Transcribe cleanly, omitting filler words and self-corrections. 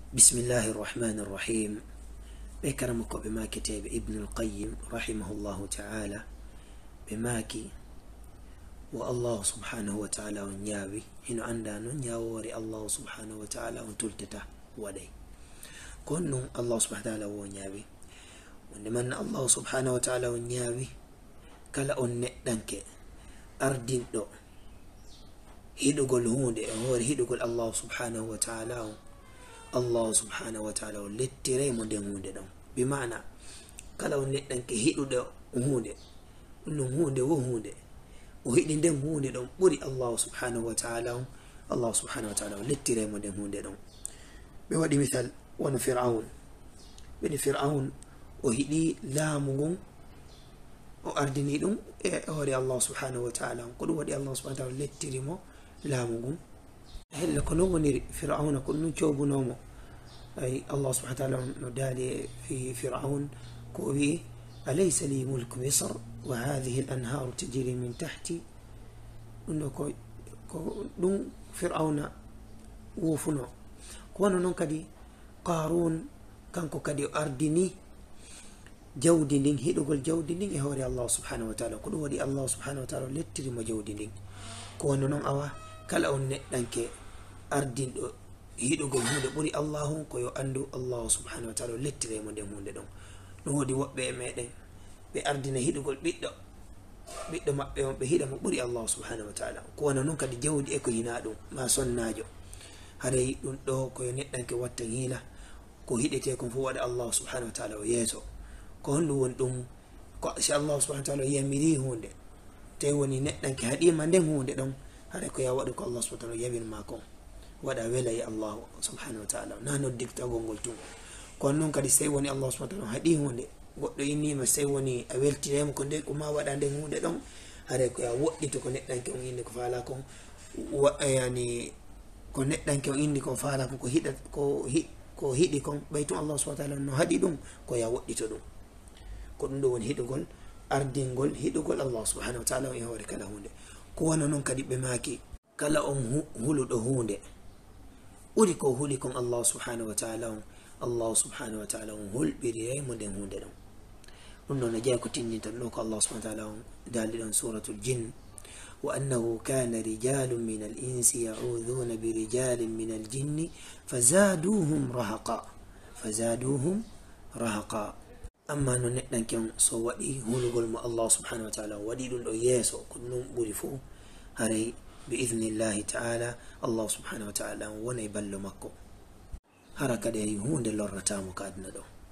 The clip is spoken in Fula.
بسم الله الرحمن الرحيم. بكرمك بما كتاب ابن القيم رحمه الله تعالى بماكي والله سبحانه وتعالى ونيابي إنه عندنا نياوري الله سبحانه وتعالى ونتلتته ودي كنو الله سبحانه وتعالى ونيابي ونمن الله سبحانه وتعالى ونيابي كلا أنك أردين دو هيدو قول هوندي هو هيدو قول الله سبحانه وتعالى الله سبحانه وتعالى لتري من هوندي دو بمعنى كلا أنك هيدو دو هوندي إنه هوندي وهوندي وهيدين دم هوندي دو بري الله سبحانه وتعالى الله سبحانه وتعالى لتري من هوندي دو بودي مثال ون فرعون بني فرعون وهيدي لا مغون وأردني دم هوري الله سبحانه وتعالى قل ودي الله سبحانه وتعالى لتري مو لا مغون هل كنوني فرعون كنون شوبو نومو أي الله سبحانه وتعالى ندالي في فرعون كوبي أليس لي ملك مصر وهذه الأنهار تجري من تحتي إنه دون فرعون وفنو كونو نكدي قارون كانكو كدي أردني جودي دين هيدوغل جودي دين هوري الله سبحانه وتعالى كل ودي الله سبحانه وتعالى لتري ما جودي دين كونو نون أوا كلا أون دانك أردين هيدوغل هودي بري الله كيو أندو الله سبحانه وتعالى لتري ما دين هودي دون نودي وبه ميدن بأردين هيدوغل بيدو مابbe be hida mo buri Allah subhanahu wa ta'ala ko wana non kadi jawdi e ko hina dum ma sonnajo hare dum do ko neddanke watta hila ko hidete ko fu wada Allah subhanahu wa ta'ala o yeso ko hondu won dum ko si Allah subhanahu wa ta'ala yamiri hunde te woni neddanke hadi ma den hunde don hare ko ya wadu ko Allah subhanahu wa ta'ala yabin ma ko wada wela ya Allah subhanahu wa ta'ala nano dikta gongol tum ko non kadi sey woni Allah subhanahu wa ta'ala hadi hunde goddo inni ma sey woni a weltirema ko nde ko ma wada den hunde don hare ko ya woddito ko neddanke on indi ko faala ko yani ko neddanke on indi ko faala ko hida ko hidi kon baytu Allah subhanahu wa ta'ala no hadi dum ko ya woddito dum ko dum do woni hidugol ardingol hidugol Allah subhanahu wa ta'ala e hore kala hunde ko wana non kadi be maki kala on huludo hunde uri ko huli kon Allah subhanahu wa ta'ala Allah subhanahu wa ta'ala hulbiri mo den hunde dum نون نجاك تنين تلوك الله سبحانه وتعالى دالنا سورة الجن وأنه كان رجال من الإنس يعوذون برجال من الجن فزادوهم رهقا أما نحن كم سوادي هو نقول ما الله سبحانه وتعالى ودي دون يسوع كنون بريفو هري بإذن الله تعالى الله سبحانه وتعالى ونيبل مكو هركده هون دلور رتامو كادنا دو